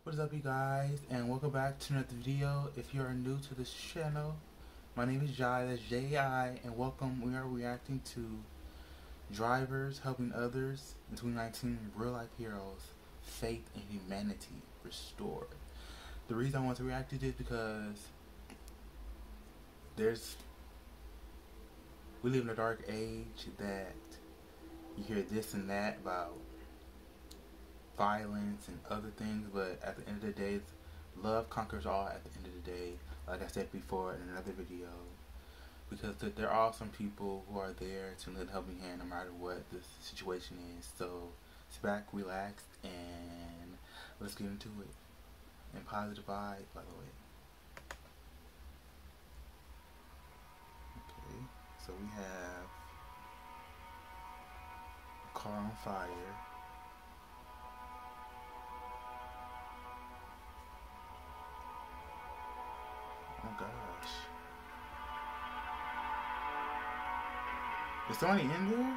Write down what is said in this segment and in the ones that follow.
What is up, you guys, and welcome back to another video. If you are new to this channel, my name is Jai, that's J-I, and welcome. We are reacting to Drivers Helping Others in 2019 Real Life Heroes, Faith and Humanity Restored. The reason I want to react to this is because we live in a dark age that you hear this and that about violence and other things, but at the end of the day, love conquers all at the end of the day, like I said before in another video, because there are some people who are there to lend a helping hand no matter what the situation is. So sit back, relax, and let's get into it. And positive vibes, by the way. Okay, so we have a car on fire. Oh gosh. Is somebody in there?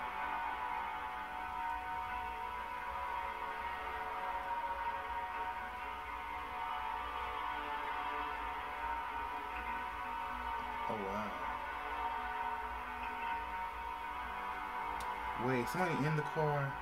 Oh wow. Wait, somebody in the car?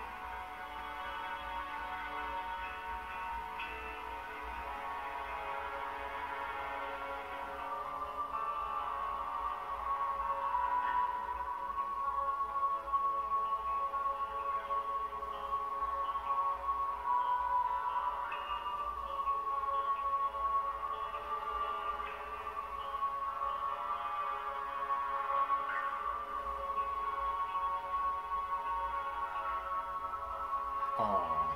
Oh.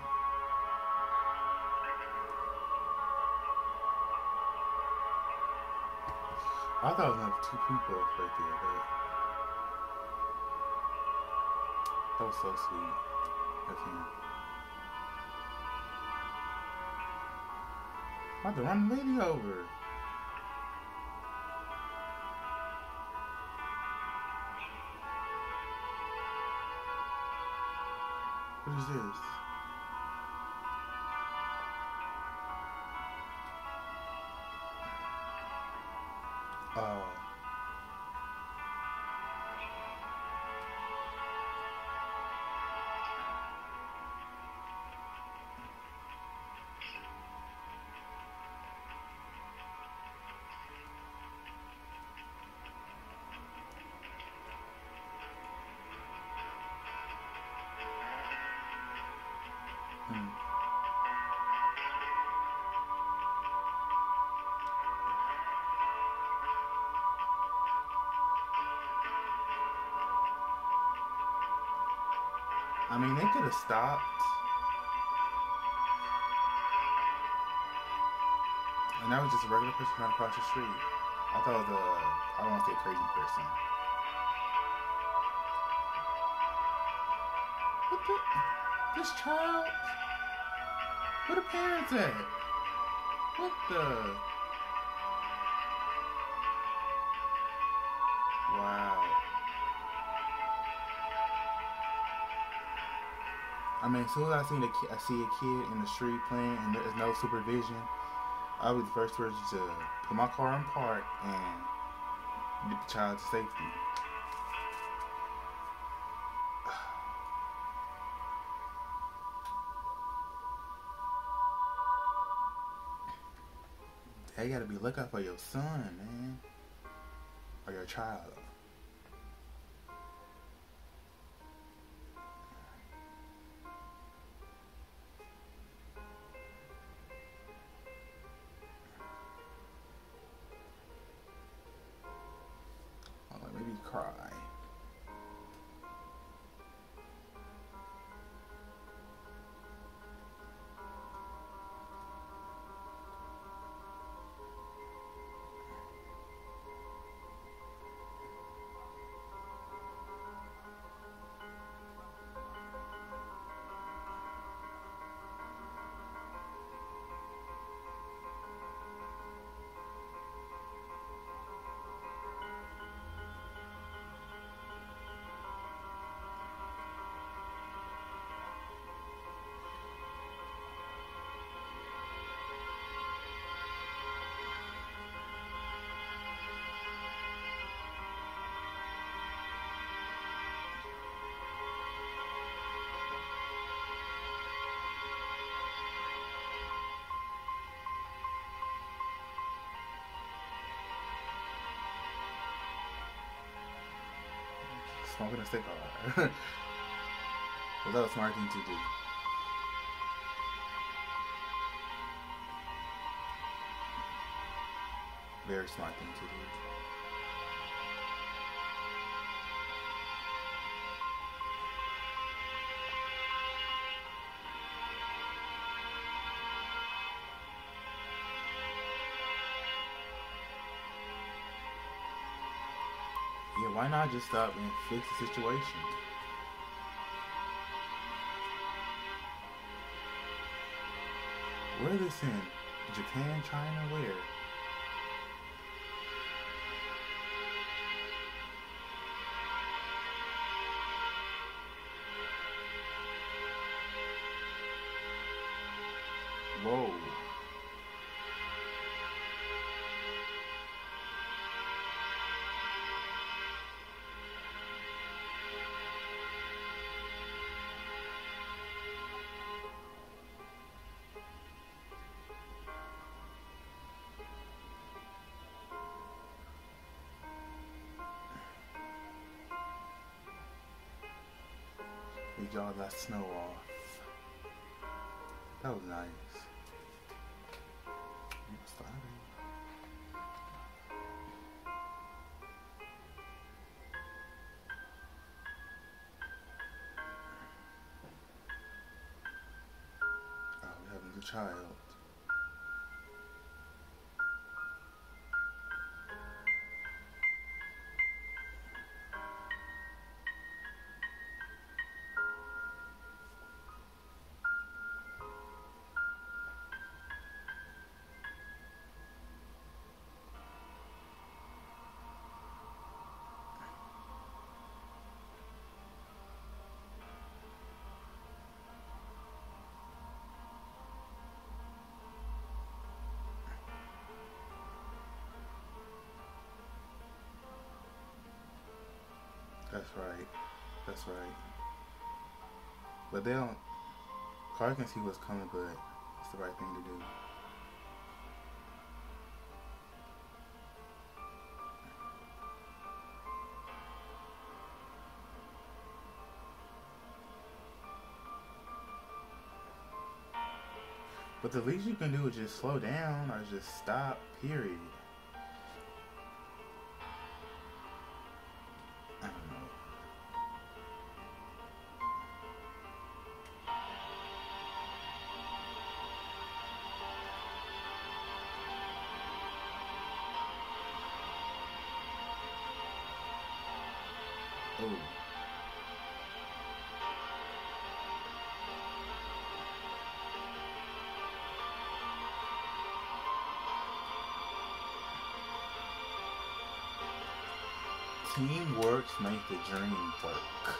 I thought it was like two people right there, but that was so sweet of him. I had to run the lady over. What is this? Oh. Hmm. I mean, they could have stopped. And that was just a regular person trying to cross the street. I thought it was I don't want to say a crazy person. What the? This child? Where the parents at? What the? Wow. I mean, as soon as I see a kid in the street playing and there's no supervision, I'll be the first person to put my car in park and get the child to safety. You gotta be looking out for your son, man, or your child. Or maybe cry. smoking a cigar. Was that a smart thing to do? Very smart thing to do. Yeah, why not just stop and fix the situation? Where is this in? Japan, China, where? Whoa. We got that snow off. That was nice. Oh, we have a new child. That's right. That's right. But they don't. Clark can see what's coming, but it's the right thing to do. But the least you can do is just slow down or just stop, period. I don't know. Oh. Teamwork makes the dream work.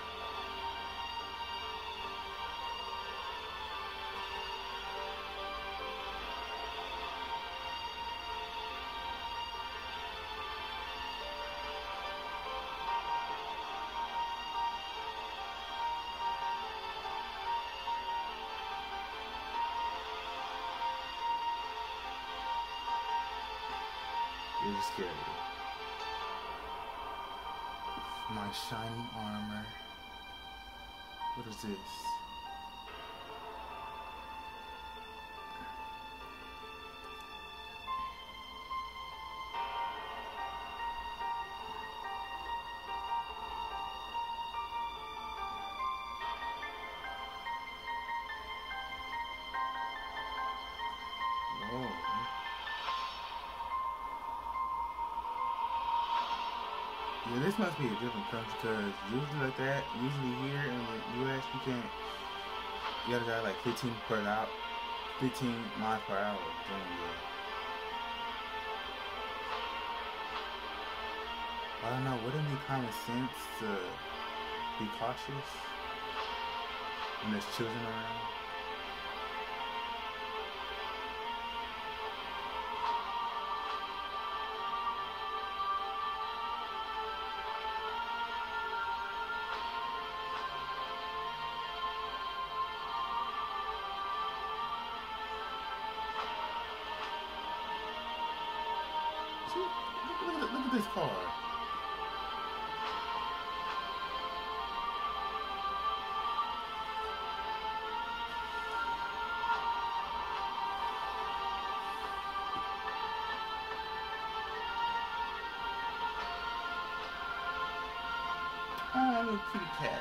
You're scary. My shining armor. What is this? Whoa. Yeah, this must be a different country because usually like that, usually here in the US, you can't, you gotta drive like 15 miles per hour doing that. I don't know, wouldn't it be common sense to be cautious when there's children around? See, look at this car. kitty cat.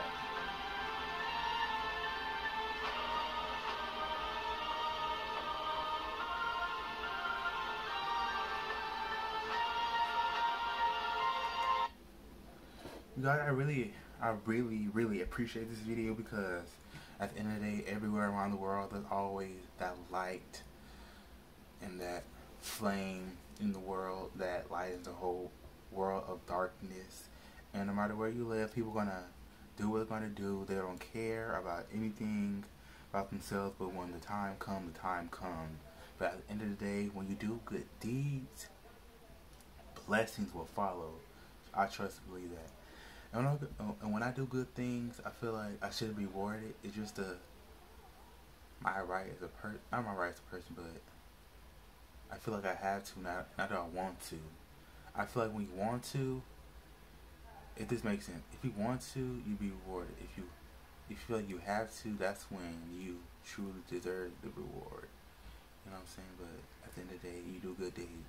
You guys, I really appreciate this video because at the end of the day, everywhere around the world, there's always that light and that flame in the world that lightens the whole world of darkness. And no matter where you live, people are gonna do what they're gonna do. They don't care about anything about themselves, but when the time comes, the time comes. But at the end of the day, when you do good deeds, blessings will follow. I trust and believe that. And when I do good things, I feel like I should be rewarded. It's just my right as a person, not my right as a person, but I feel like I have to, not that I want to. I feel like when you want to, if this makes sense, if you want to, you be rewarded. If you feel like you have to, that's when you truly deserve the reward. You know what I'm saying? But at the end of the day, you do good deeds.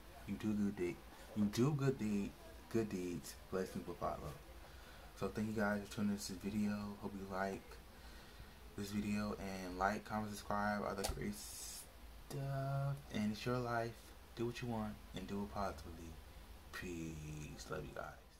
Good deeds, blessings will follow. So thank you guys for tuning in to this video. Hope you like this video and like, comment, subscribe, all the great stuff. And it's your life. Do what you want and do it positively. Peace. Love you guys.